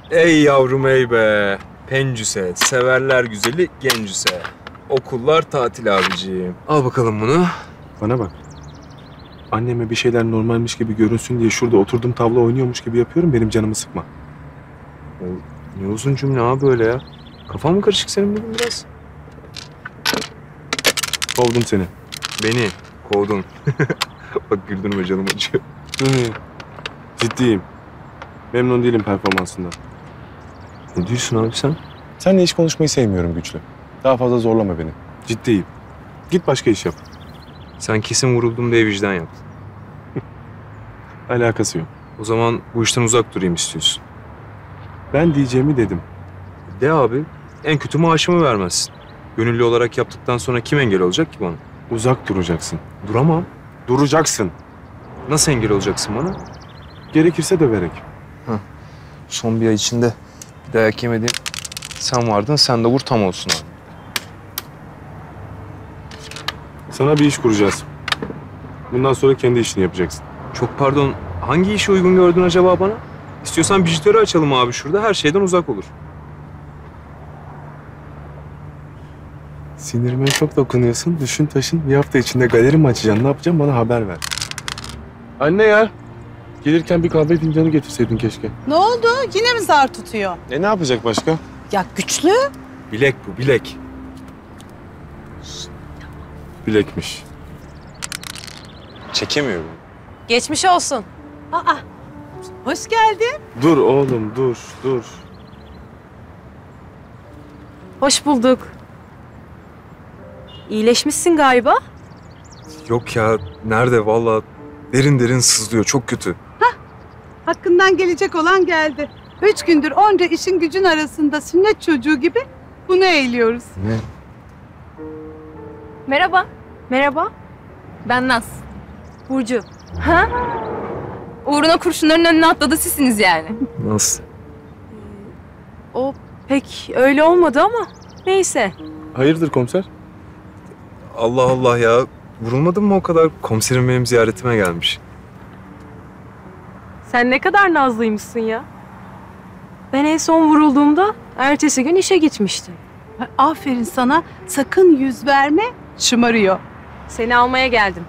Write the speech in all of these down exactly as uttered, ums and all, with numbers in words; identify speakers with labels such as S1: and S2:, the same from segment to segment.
S1: Ey yavrum ey be. Pencüse, severler güzeli gencüse. Okullar tatil abiciğim. Al bakalım bunu.
S2: Bana bak. Anneme bir şeyler normalmiş gibi görünsün diye şurada oturdum tavla oynuyormuş gibi yapıyorum. Benim canımı sıkma.
S1: O, ne uzun cümle abi böyle ya. Kafan mı karışık senin bugün biraz?
S2: Kovdum seni.
S1: Beni kovdun. Bak güldürme canım acıyor.
S2: Hı, ciddiyim. Memnun değilim performansından.
S1: Ne diyorsun abi sen?
S2: Seninle hiç konuşmayı sevmiyorum Güçlü. Daha fazla zorlama beni. Ciddiyim. Git başka iş yap.
S1: Sen kesin vuruldum diye vicdan yaptın.
S2: Alakası yok.
S1: O zaman bu işten uzak durayım istiyorsun.
S2: Ben diyeceğimi dedim.
S1: De abi. En kötü maaşımı vermezsin. Gönüllü olarak yaptıktan sonra kim engel olacak ki bana?
S2: Uzak duracaksın.
S1: Duramam.
S2: Duracaksın.
S1: Nasıl engel olacaksın bana?
S2: Gerekirse döverek.
S1: Son bir ay içinde bir dayak yemedim. Sen vardın, sen de vur tam olsun abi.
S2: Sana bir iş kuracağız. Bundan sonra kendi işini yapacaksın.
S1: Çok pardon, hangi işi uygun gördün acaba bana? İstiyorsan bijutörü açalım abi şurada, her şeyden uzak olur.
S2: Sinirime çok dokunuyorsun. Düşün taşın. Bir hafta içinde galeri mi açacaksın? Ne yapacaksın? Bana haber ver. Anne ya. Gelirken bir kahve fincanı getirseydin keşke.
S3: Ne oldu? Yine mi zar tutuyor?
S2: E ne yapacak başka?
S3: Ya Güçlü.
S1: Bilek bu, bilek.
S2: Bilekmiş.
S1: Çekemiyorum.
S4: Geçmiş olsun.
S3: Aa, hoş geldin.
S2: Dur oğlum, dur, dur.
S4: Hoş bulduk. İyileşmişsin galiba.
S1: Yok ya, nerede vallahi derin derin sızlıyor, çok kötü.
S3: Hakkından gelecek olan geldi. Üç gündür onca işin gücün arasında sünnet çocuğu gibi bunu eğiliyoruz.
S1: Ne?
S4: Merhaba. Merhaba. Ben Naz. Burcu. Ha? Uğruna kurşunların önüne atladı sizsiniz yani.
S1: Nasıl?
S4: O pek öyle olmadı ama neyse.
S2: Hayırdır komiser?
S1: Allah Allah ya, vurulmadın mı o kadar? Komiserim benim ziyaretime gelmiş.
S4: Sen ne kadar nazlıymışsın ya. Ben en son vurulduğumda ertesi gün işe gitmiştim.
S3: Aferin sana. Sakın yüz verme. Şımarıyor.
S4: Seni almaya geldim.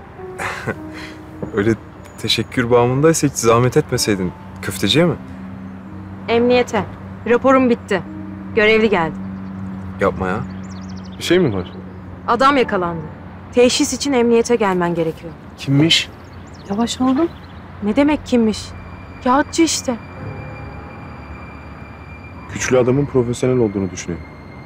S1: Öyle teşekkür bağımındaysa hiç zahmet etmeseydin. Köfteciye mi?
S4: Emniyete. Raporum bitti. Görevli geldi.
S1: Yapma ya.
S2: Bir şey mi var?
S4: Adam yakalandı. Teşhis için emniyete gelmen gerekiyor.
S2: Kimmiş?
S3: Yavaş oğlum.
S4: Ne demek kimmiş? Kağıtçı işte.
S2: Güçlü adamın profesyonel olduğunu düşünüyor.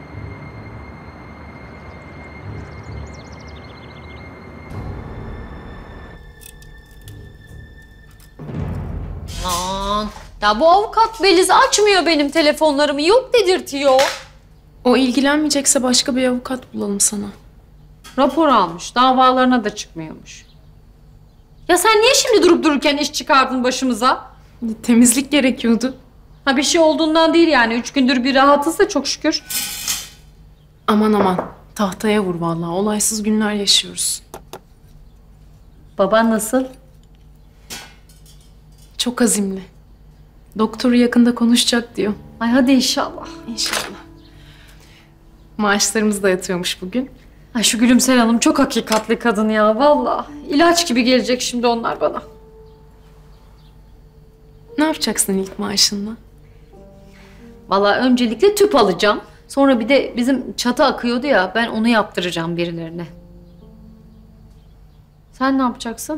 S5: Aman. Ya bu avukat Beliz açmıyor benim telefonlarımı. Yok dedirtiyor.
S6: O ilgilenmeyecekse başka bir avukat bulalım sana.
S5: Rapor almış. Davalarına da çıkmıyormuş. Ya sen niye şimdi durup dururken iş çıkardın başımıza?
S6: Temizlik gerekiyordu.
S5: Ha bir şey olduğundan değil yani. Üç gündür bir rahatız da çok şükür.
S6: Aman aman. Tahtaya vur vallahi. Olaysız günler yaşıyoruz.
S5: Baban nasıl?
S6: Çok azimli. Doktoru yakında konuşacak diyor.
S5: Ay hadi inşallah.
S6: İnşallah. Maaşlarımız da yatıyormuş bugün.
S5: Ay şu Gülümser Hanım çok hakikatli kadın ya vallahi. İlaç gibi gelecek şimdi onlar bana.
S6: Ne yapacaksın ilk maaşınla?
S5: Vallahi öncelikle tüp alacağım. Sonra bir de bizim çatı akıyordu ya ben onu yaptıracağım birilerine. Sen ne yapacaksın?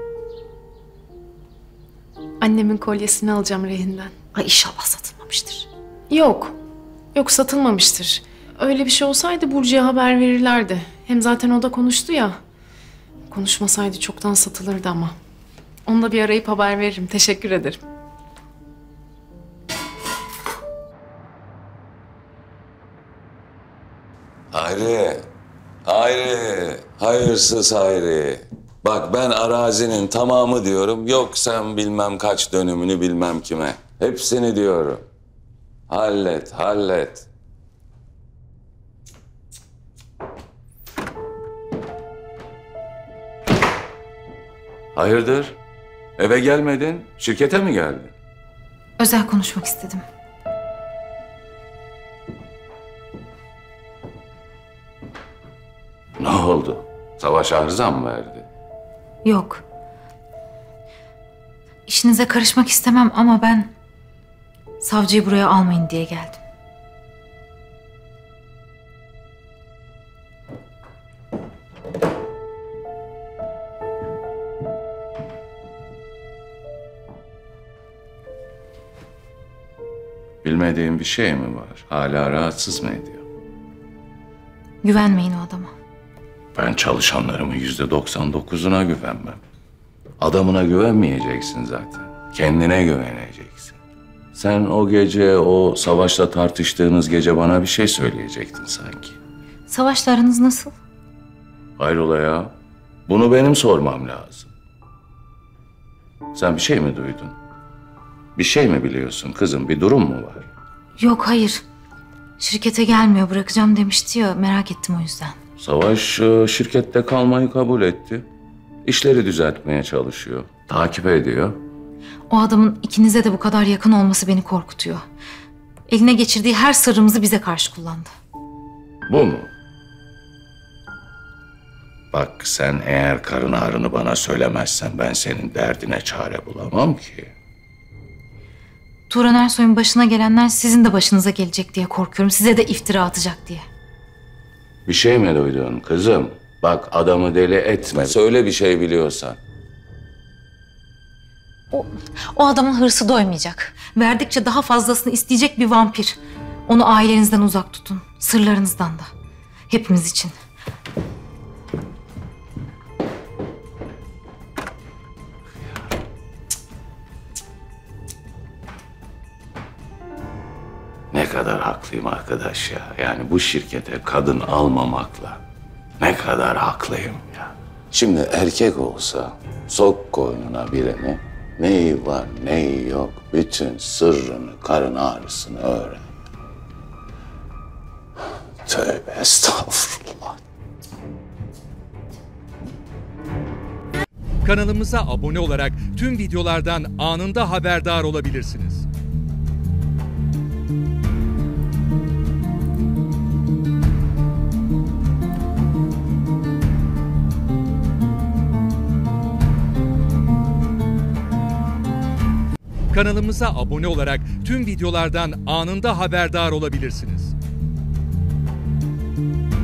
S6: Annemin kolyesini alacağım rehinden.
S5: Ay inşallah satılmamıştır.
S6: Yok. Yok satılmamıştır. Öyle bir şey olsaydı Burcu'ya haber verirlerdi. Hem zaten o da konuştu ya. Konuşmasaydı çoktan satılırdı ama. Onu da bir arayıp haber veririm. Teşekkür ederim.
S7: Hayri, Hayri, hayırsız Hayri. Bak ben arazinin tamamı diyorum, yok sen bilmem kaç dönümünü bilmem kime. Hepsini diyorum. Hallet, hallet. Hayırdır? Eve gelmedin, şirkete mi geldin?
S8: Özel konuşmak istedim.
S7: Ne oldu? Savaş arıza mı verdi?
S8: Yok. İşinize karışmak istemem ama ben savcıyı buraya almayın diye geldim.
S7: Bilmediğin bir şey mi var? Hala rahatsız mı ediyor?
S8: Güvenmeyin o adama.
S7: Ben çalışanlarımın yüzde doksan dokuzuna güvenmem. Adamına güvenmeyeceksin zaten. Kendine güveneceksin. Sen o gece, o Savaş'la tartıştığınız gece bana bir şey söyleyecektin sanki.
S8: Savaş'la aranız nasıl?
S7: Hayrola ya? Bunu benim sormam lazım. Sen bir şey mi duydun? Bir şey mi biliyorsun kızım? Bir durum mu var?
S8: Yok, hayır. Şirkete gelmiyor, bırakacağım demişti ya, merak ettim o yüzden.
S7: Savaş e, şirkette kalmayı kabul etti. İşleri düzeltmeye çalışıyor. Takip ediyor.
S8: O adamın ikinize de bu kadar yakın olması beni korkutuyor. Eline geçirdiği her sırrımızı bize karşı kullandı.
S7: Bu mu? Bak sen eğer karın ağrını bana söylemezsen ben senin derdine çare bulamam ki.
S8: Turan Ersoy'un başına gelenler sizin de başınıza gelecek diye korkuyorum. Size de iftira atacak diye.
S7: Bir şey mi duydun kızım? Bak adamı deli etme. Söyle bir şey biliyorsan.
S8: O, o adamın hırsı doymayacak. Verdikçe daha fazlasını isteyecek bir vampir. Onu ailenizden uzak tutun. Sırlarınızdan da. Hepimiz için.
S7: Ne kadar haklıyım arkadaş ya. Yani bu şirkete kadın almamakla ne kadar haklıyım ya. Şimdi erkek olsa sok koynuna birini, neyi var neyi yok bütün sırrını, karın ağrısını öğren. Tövbe estağfurullah.
S9: Kanalımıza abone olarak tüm videolardan anında haberdar olabilirsiniz. Kanalımıza abone olarak tüm videolardan anında haberdar olabilirsiniz.